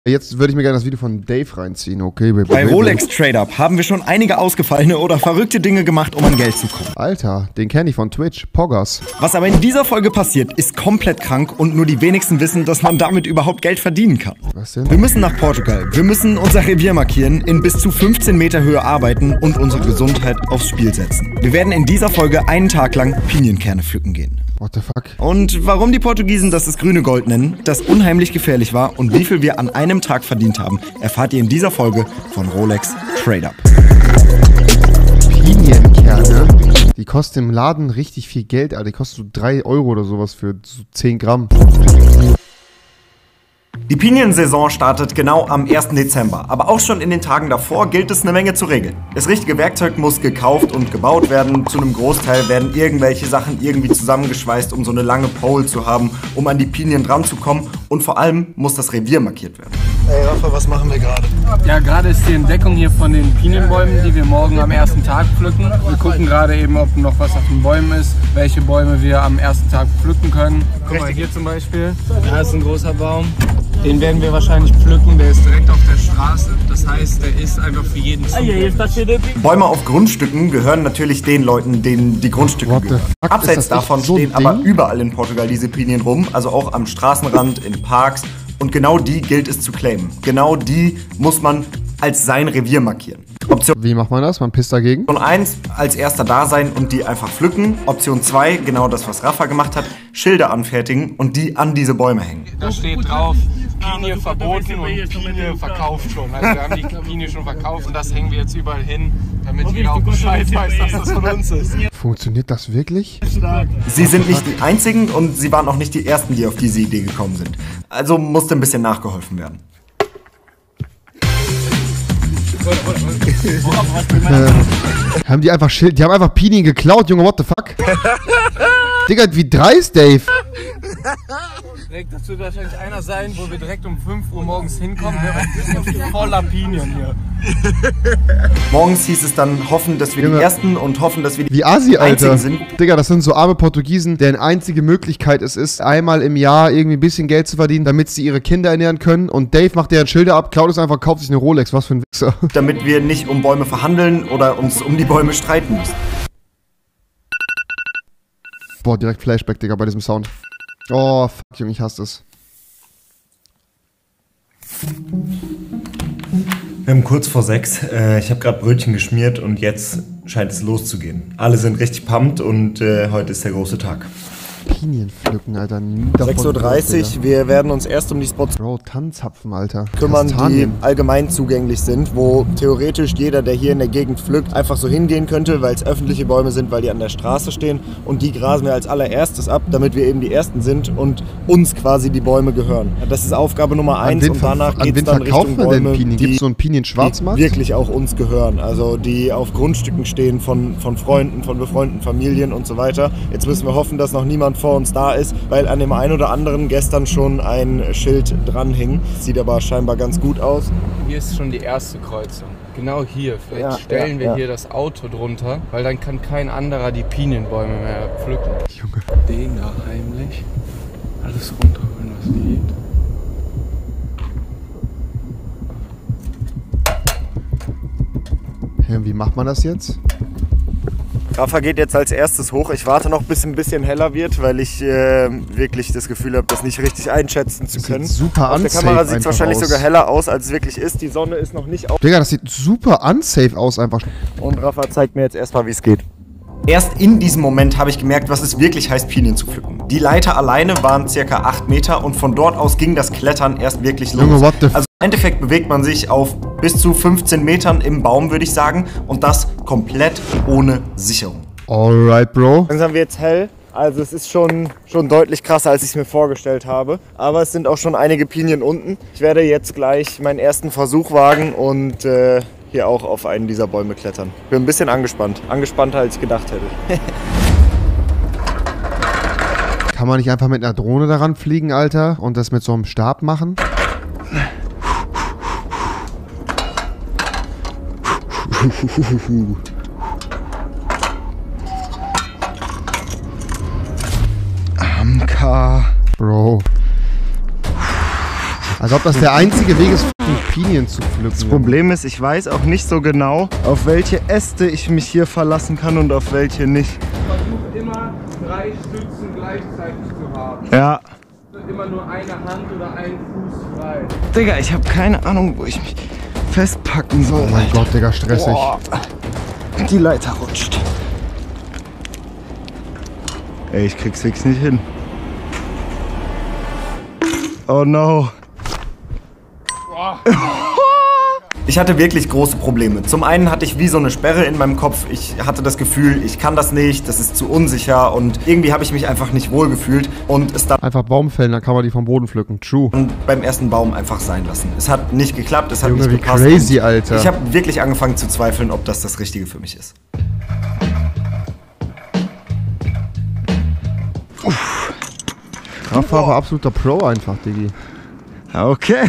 Jetzt würde ich mir gerne das Video von Dave reinziehen, okay? Bei Rolex Trade Up haben wir schon einige ausgefallene oder verrückte Dinge gemacht, um an Geld zu kommen. Alter, den kenne ich von Twitch, Poggers. Was aber in dieser Folge passiert, ist komplett krank und nur die wenigsten wissen, dass man damit überhaupt Geld verdienen kann. Was denn? Wir müssen nach Portugal, wir müssen unser Revier markieren, in bis zu 15 Meter Höhe arbeiten und unsere Gesundheit aufs Spiel setzen. Wir werden in dieser Folge einen Tag lang Pinienkerne pflücken gehen. What the fuck? Und warum die Portugiesen das grüne Gold nennen, das unheimlich gefährlich war und wie viel wir an einem Tag verdient haben, erfahrt ihr in dieser Folge von Rolex Trade Up. Pinienkerne? Die kosten im Laden richtig viel Geld, Alter. Die kosten so 3 Euro oder sowas für so 10 Gramm. Die Piniensaison startet genau am 1. Dezember, aber auch schon in den Tagen davor gilt es eine Menge zu regeln. Das richtige Werkzeug muss gekauft und gebaut werden, zu einem Großteil werden irgendwelche Sachen irgendwie zusammengeschweißt, um so eine lange Pole zu haben, um an die Pinien dran zu kommen und vor allem muss das Revier markiert werden. Ey Rafa, was machen wir gerade? Ja, gerade ist die Entdeckung hier von den Pinienbäumen, die wir morgen am ersten Tag pflücken. Wir gucken gerade eben, ob noch was auf den Bäumen ist, welche Bäume wir am ersten Tag pflücken können. Guck mal, hier zum Beispiel, da ist ein großer Baum. Den werden wir wahrscheinlich pflücken, der ist direkt auf der Straße. Das heißt, der ist einfach für jeden zugänglich. Bäume auf Grundstücken gehören natürlich den Leuten, denen die Grundstücke gehören. Abseits davon so stehen aber überall in Portugal diese Pinien rum, also auch am Straßenrand, in Parks. Und genau die gilt es zu claimen. Genau die muss man als sein Revier markieren. Wie macht man das? Man pisst dagegen? Option 1, als erster da sein und die einfach pflücken. Option 2, genau das, was Rafa gemacht hat, Schilder anfertigen und die an diese Bäume hängen. Da steht drauf, Pinie verboten und Pinie verkauft schon. Also wir haben die Pinie schon verkauft und das hängen wir jetzt überall hin, damit jeder auch Bescheid weiß, dass das von uns ist. Funktioniert das wirklich? Sie sind nicht die Einzigen und sie waren auch nicht die Ersten, die auf diese Idee gekommen sind. Also musste ein bisschen nachgeholfen werden. Haben die einfach Schild? Die haben einfach Pinien geklaut, Junge, what the fuck? Digga, wie dreist, Dave. Direkt, das wird wahrscheinlich einer sein, wo wir direkt um 5 Uhr morgens hinkommen, der voller Pinien hier. Morgens hieß es dann, hoffen, dass wir die Ersten und hoffen, dass wir die Wie Asi, Alter. Einzigen sind. Digga, das sind so arme Portugiesen, deren einzige Möglichkeit es ist, einmal im Jahr irgendwie ein bisschen Geld zu verdienen, damit sie ihre Kinder ernähren können. Und Dave macht deren Schilder ab, klaut es einfach, kauft sich eine Rolex. Was für ein Wichser. Damit wir nicht um Bäume verhandeln oder uns um die Bäume streiten müssen. Boah, direkt Flashback, Digga, bei diesem Sound. Oh, fuck, Junge, ich hasse es. Wir haben kurz vor 6. Ich habe gerade Brötchen geschmiert und jetzt scheint es loszugehen. Alle sind richtig pumped und heute ist der große Tag. Pinien pflücken, Alter. 6:30 Uhr, wir werden uns erst um die Spots Bro, Tannenzapfen, Alter. kümmern, die Kastanien. allgemein zugänglich sind, wo theoretisch jeder, der hier in der Gegend pflückt, einfach so hingehen könnte, weil es öffentliche Bäume sind, weil die an der Straße stehen und die grasen wir als allererstes ab, damit wir eben die Ersten sind und uns quasi die Bäume gehören. Das ist Aufgabe Nummer 1 und danach geht es dann Richtung Bäume, Gibt es so einen die Pinien-Schwarzmarkt? wirklich auch uns gehören, also die auf Grundstücken stehen von Freunden, von befreundeten Familien und so weiter. Jetzt müssen wir hoffen, dass noch niemand vor uns da ist, weil an dem einen oder anderen gestern schon ein Schild dran hing. Sieht aber scheinbar ganz gut aus. Hier ist schon die erste Kreuzung. Genau hier. Vielleicht stellen wir hier das Auto drunter, weil dann kann kein anderer die Pinienbäume mehr pflücken. Junge. Den da heimlich alles runterholen, was geht. Hä, wie macht man das jetzt? Rafa geht jetzt als erstes hoch. Ich warte noch, bis ein bisschen heller wird, weil ich wirklich das Gefühl habe, das nicht richtig einschätzen zu können. Sieht super Auf der unsafe Kamera sieht es einfach wahrscheinlich aus. sogar heller aus, als es wirklich ist. Die Sonne ist noch nicht auf. Digga, das sieht super unsafe aus einfach. Und Rafa zeigt mir jetzt erstmal, wie es geht. Erst in diesem Moment habe ich gemerkt, was es wirklich heißt, Pinien zu pflücken. Die Leiter alleine waren ca. 8 Meter und von dort aus ging das Klettern erst wirklich los. Junge, what the f... Also im Endeffekt bewegt man sich auf bis zu 15 Metern im Baum, würde ich sagen. Und das komplett ohne Sicherung. Alright, Bro. Langsam wird es hell. Also es ist schon deutlich krasser, als ich es mir vorgestellt habe. Aber es sind auch schon einige Pinien unten. Ich werde jetzt gleich meinen ersten Versuch wagen und hier auch auf einen dieser Bäume klettern. Bin ein bisschen angespannt. Angespannter, als ich gedacht hätte. Kann man nicht einfach mit einer Drohne daran fliegen, Alter? Und das mit so einem Stab machen? Amka. Bro. Als ob das der einzige Weg ist, Pinien zu pflücken. Das Problem ist, ich weiß auch nicht so genau, auf welche Äste ich mich hier verlassen kann und auf welche nicht. Versuch immer 3 Stützen gleichzeitig zu haben. Ja. Immer nur eine Hand oder ein Fuß frei. Digga, ich habe keine Ahnung, wo ich mich festpacken soll. Oh mein Gott, Digga, stressig. Boah. Die Leiter rutscht. Ey, ich krieg's fix nicht hin. Oh no. Ich hatte wirklich große Probleme. Zum einen hatte ich wie so eine Sperre in meinem Kopf. Ich hatte das Gefühl, ich kann das nicht, das ist zu unsicher und irgendwie habe ich mich einfach nicht wohl gefühlt und es dann Einfach Baum fällen, dann kann man die vom Boden pflücken. True. beim ersten Baum einfach sein lassen. Es hat nicht geklappt, es hat Junge, nicht wie gepasst. crazy, und Alter. Ich habe wirklich angefangen zu zweifeln, ob das Richtige für mich ist. Rafa war absoluter Pro einfach, Diggi. Okay.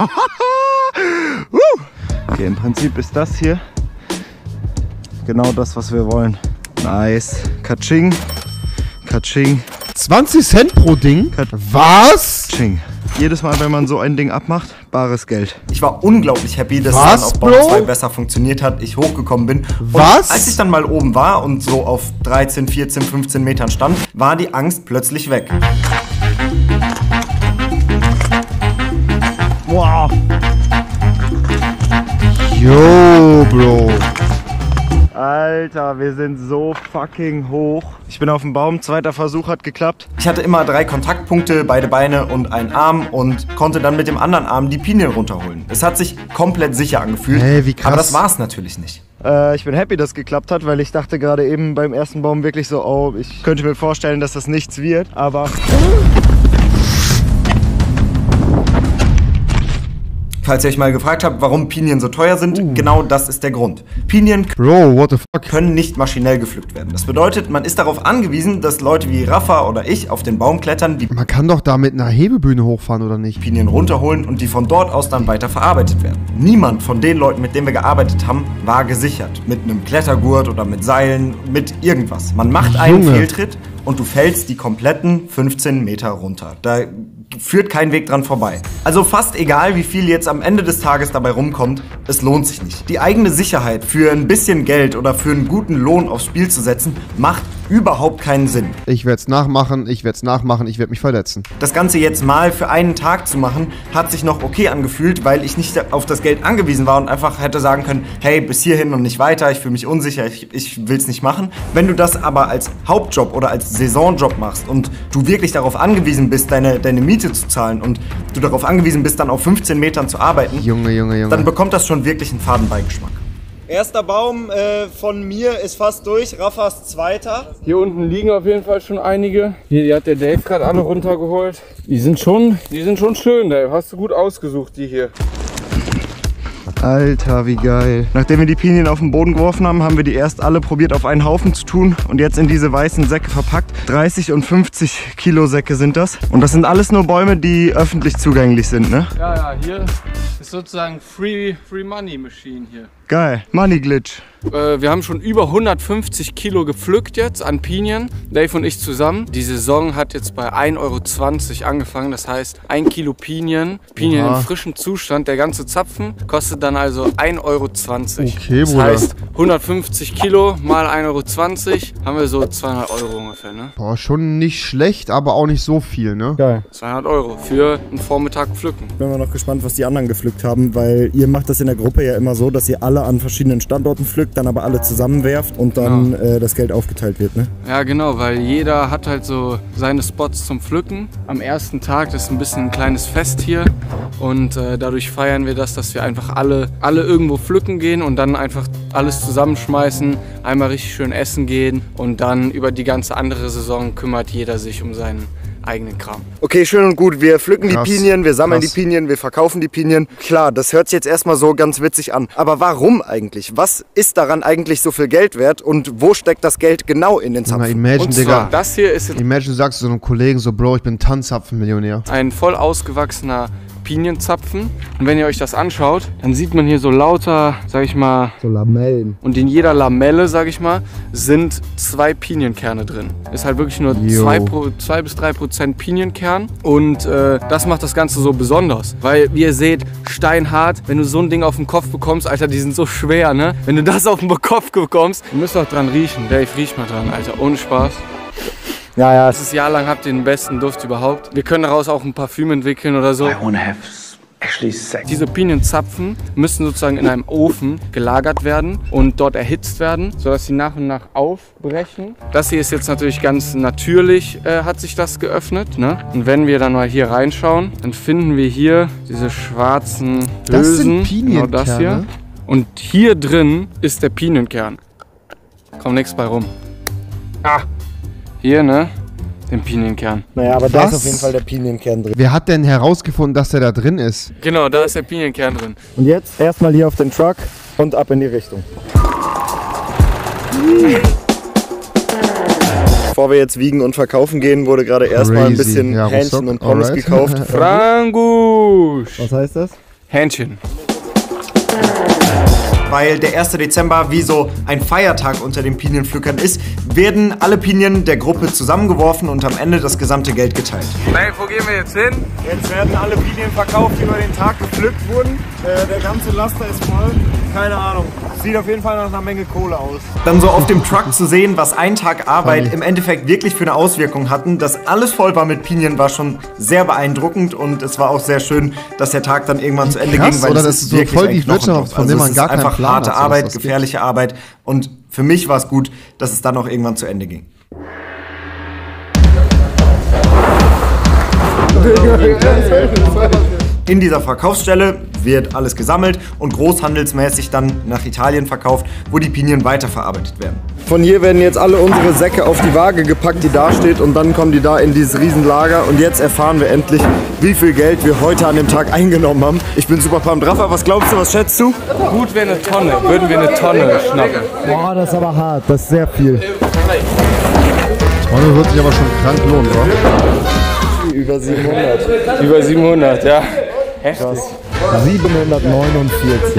Okay, im Prinzip ist das hier genau das, was wir wollen. Nice. Katsching. Katsching. 20 Cent pro Ding? Was? Katsching. Jedes Mal, wenn man so ein Ding abmacht, bares Geld. Ich war unglaublich happy, dass Was, es dann auf Baum Bro? 2 besser funktioniert hat, ich hochgekommen bin. Was? Und als ich dann mal oben war und so auf 13, 14, 15 Metern stand, war die Angst plötzlich weg. Wow. Yo, Bro. Alter, wir sind so fucking hoch. Ich bin auf dem Baum, zweiter Versuch hat geklappt. Ich hatte immer 3 Kontaktpunkte, beide Beine und einen Arm und konnte dann mit dem anderen Arm die Pinien runterholen. Es hat sich komplett sicher angefühlt, Hey, wie krass. aber das war es natürlich nicht. Ich bin happy, dass es geklappt hat, weil ich dachte gerade eben beim ersten Baum wirklich so, oh, ich könnte mir vorstellen, dass das nichts wird, aber... Falls ihr euch mal gefragt habt, warum Pinien so teuer sind, genau das ist der Grund. Pinien Bro, what the fuck? können nicht maschinell gepflückt werden. Das bedeutet, man ist darauf angewiesen, dass Leute wie Rafa oder ich auf den Baum klettern, die Man kann doch da mit einer Hebebühne hochfahren, oder nicht? Pinien runterholen und die von dort aus dann weiter verarbeitet werden. Niemand von den Leuten, mit denen wir gearbeitet haben, war gesichert. Mit einem Klettergurt oder mit Seilen, mit irgendwas. Man macht einen Junge. Fehltritt und du fällst die kompletten 15 Meter runter. Da führt kein Weg dran vorbei. Also fast egal, wie viel jetzt am Ende des Tages dabei rumkommt, es lohnt sich nicht. Die eigene Sicherheit für ein bisschen Geld oder für einen guten Lohn aufs Spiel zu setzen, macht überhaupt keinen Sinn. Ich werde es nachmachen, ich werde mich verletzen. Das Ganze jetzt mal für einen Tag zu machen, hat sich noch okay angefühlt, weil ich nicht auf das Geld angewiesen war und einfach hätte sagen können, hey, bis hierhin und nicht weiter, ich fühle mich unsicher, ich will es nicht machen. Wenn du das aber als Hauptjob oder als Saisonjob machst und du wirklich darauf angewiesen bist, deine Miete zu zahlen und du darauf angewiesen bist, dann auf 15 Metern zu arbeiten, Junge. dann bekommt das schon wirklich einen Fadenbeigeschmack. Erster Baum von mir ist fast durch, Raffas zweiter. Hier unten liegen auf jeden Fall schon einige. Hier, die hat der Dave gerade alle runtergeholt. Die sind schon schön, Dave. Hast du gut ausgesucht, die hier. Alter, wie geil. Nachdem wir die Pinien auf den Boden geworfen haben, haben wir die erst alle probiert auf einen Haufen zu tun und jetzt in diese weißen Säcke verpackt. 30 und 50 Kilo Säcke sind das. Und das sind alles nur Bäume, die öffentlich zugänglich sind, ne? Ja, hier ist sozusagen Free Money Machine hier. Geil. Money Glitch. Wir haben schon über 150 Kilo gepflückt jetzt an Pinien, Dave und ich zusammen. Die Saison hat jetzt bei 1,20 € angefangen, das heißt 1 Kilo Pinien Oha. in frischem Zustand, der ganze Zapfen, kostet dann also 1,20 €. Okay, das Bruder. heißt 150 Kilo mal 1,20 € haben wir so 200 € ungefähr, ne? Boah, schon nicht schlecht, aber auch nicht so viel, ne? Geil. 200 € für einen Vormittag pflücken. Ich bin mal noch gespannt, was die anderen gepflückt haben, weil ihr macht das in der Gruppe ja immer so, dass ihr alle an verschiedenen Standorten pflückt, dann aber alle zusammenwerft und dann das Geld aufgeteilt wird, ne? Ja, genau, weil jeder hat halt so seine Spots zum Pflücken. Am ersten Tag, das ist ein bisschen ein kleines Fest hier und dadurch feiern wir das, dass wir einfach alle irgendwo pflücken gehen und dann einfach alles zusammenschmeißen, einmal richtig schön essen gehen und dann über die ganze andere Saison kümmert jeder sich um seinen eigenen Kram. Okay, schön und gut. Wir pflücken Krass. die Pinien, wir sammeln Krass. die Pinien, wir verkaufen die Pinien. Klar, das hört sich jetzt erstmal so ganz witzig an. Aber warum eigentlich? Was ist daran eigentlich so viel Geld wert und wo steckt das Geld genau in den Sag mal, Zapfen? imagine, Und zwar, Digga. das hier ist jetzt Imagine, du sagst zu so einem Kollegen so, Bro, ich bin Tanzapfenmillionär. ein voll ausgewachsener Pinienzapfen. Und wenn ihr euch das anschaut, dann sieht man hier so lauter, sag ich mal, So Lamellen. und in jeder Lamelle, sag ich mal, sind 2 Pinienkerne drin. Ist halt wirklich nur 2 bis 3% Pinienkern. Und das macht das Ganze so besonders. Weil, wie ihr seht, steinhart, wenn du so ein Ding auf den Kopf bekommst, Alter, die sind so schwer, ne? Wenn du das auf den Kopf bekommst, du müsst auch dran riechen. Dave, riech mal dran, Alter, ohne Spaß. Ja. Dieses Jahr lang habt ihr den besten Duft überhaupt. Wir können daraus auch ein Parfüm entwickeln oder so. Diese Pinienzapfen müssen sozusagen in einem Ofen gelagert werden und dort erhitzt werden, sodass sie nach und nach aufbrechen. Das hier ist jetzt natürlich ganz natürlich, hat sich das geöffnet, ne? Und wenn wir dann mal hier reinschauen, dann finden wir hier diese schwarzen Hülsen. Das sind Pinienkerne. Genau das hier. Und hier drin ist der Pinienkern. Kommt nichts bei rum. Ah, hier, ne? Den Pinienkern. Naja, aber da Was? ist auf jeden Fall der Pinienkern drin. Wer hat denn herausgefunden, dass der da drin ist? Genau, da ist der Pinienkern drin. Und jetzt erstmal hier auf den Truck und ab in die Richtung. Bevor wir jetzt wiegen und verkaufen gehen, wurde gerade erstmal ein bisschen Ja, Hähnchen Rostock, und Pommes alright. gekauft. Frangusch! Was heißt das? Hähnchen. Weil der 1. Dezember wie so ein Feiertag unter den Pinienpflückern ist, werden alle Pinien der Gruppe zusammengeworfen und am Ende das gesamte Geld geteilt. Hey, wo gehen wir jetzt hin? Jetzt werden alle Pinien verkauft, die über den Tag gepflückt wurden. Der ganze Laster ist voll. Keine Ahnung. Sieht auf jeden Fall nach einer Menge Kohle aus. Dann so auf dem Truck zu sehen, was ein Tag Arbeit im Endeffekt wirklich für eine Auswirkung hatten, dass alles voll war mit Pinien, war schon sehr beeindruckend und es war auch sehr schön, dass der Tag dann irgendwann zu Ende Krass, ging, weil oder? es Das ist ist so wirklich voll ein die Knochenjob. Wirtschaft, von dem man es gar ist keinen einfach Plan harte hat, sowas, Arbeit, was gibt. gefährliche Arbeit und für mich war es gut, dass es dann auch irgendwann zu Ende ging. In dieser Verkaufsstelle wird alles gesammelt und großhandelsmäßig dann nach Italien verkauft, wo die Pinien weiterverarbeitet werden. Von hier werden jetzt alle unsere Säcke auf die Waage gepackt, die da steht, und dann kommen die da in dieses Riesenlager. Und jetzt erfahren wir endlich, wie viel Geld wir heute an dem Tag eingenommen haben. Ich bin super pumped. Rafa, was glaubst du, was schätzt du? Gut wäre eine Tonne, würden wir eine Tonne schnappen. Boah, das ist aber hart. Das ist sehr viel. Tonne wird sich aber schon krank lohnen, oder? Über 700. Über 700, ja. Heftig. 749.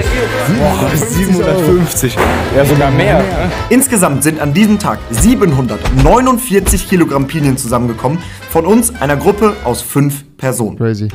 750. Ja, sogar mehr. Ne? Insgesamt sind an diesem Tag 749 Kilogramm Pinien zusammengekommen, von uns, einer Gruppe aus 5 Personen. Crazy.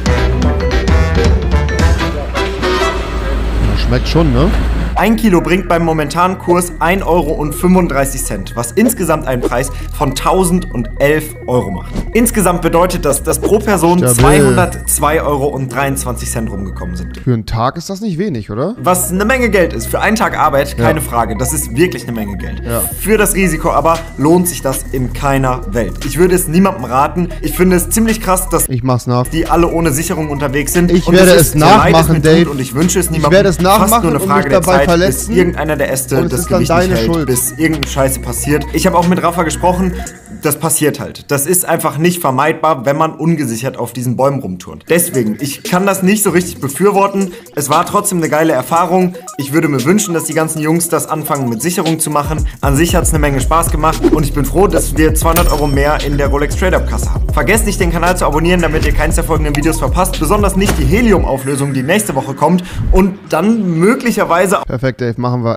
Ja, schmeckt schon, ne? 1 Kilo bringt beim momentanen Kurs 1,35 Euro, was insgesamt einen Preis von 1011 Euro macht. Insgesamt bedeutet das, dass pro Person Stabil. 202,23 Euro rumgekommen sind. Für einen Tag ist das nicht wenig, oder? Was eine Menge Geld ist. Für einen Tag Arbeit, keine Frage. Das ist wirklich eine Menge Geld. Ja. Für das Risiko aber lohnt sich das in keiner Welt. Ich würde es niemandem raten. Ich finde es ziemlich krass, dass Ich mach's nach. die alle ohne Sicherung unterwegs sind. Ich Und werde ist es so leid nachmachen, mir tut Dave. Und ich wünsche es Ich niemandem. werde es nachmachen Fast nur eine und Frage mich der dabei Zeit, verletzen. bis irgendeiner der Äste Und es das ist dann Gewicht nicht deine hält, Schuld. bis irgendeine Scheiße passiert. Ich habe auch mit Rafa gesprochen. Das passiert halt. Das ist einfach nicht vermeidbar, wenn man ungesichert auf diesen Bäumen rumturnt. Deswegen, ich kann das nicht so richtig befürworten. Es war trotzdem eine geile Erfahrung. Ich würde mir wünschen, dass die ganzen Jungs das anfangen mit Sicherung zu machen. An sich hat es eine Menge Spaß gemacht und ich bin froh, dass wir 200 Euro mehr in der Rolex Trade Up Kasse haben. Vergesst nicht, den Kanal zu abonnieren, damit ihr keins der folgenden Videos verpasst. Besonders nicht die Helium-Auflösung, die nächste Woche kommt und dann möglicherweise Perfekt, Dave, machen wir.